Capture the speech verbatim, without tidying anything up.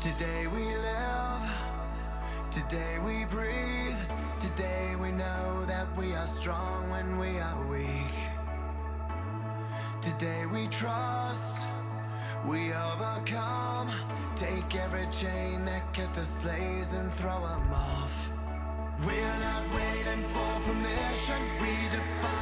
Today we live, today we breathe, today we know that we are strong when we are weak. Today we trust, we overcome, take every chain that kept us slaves and throw them off. We're not waiting for permission, we define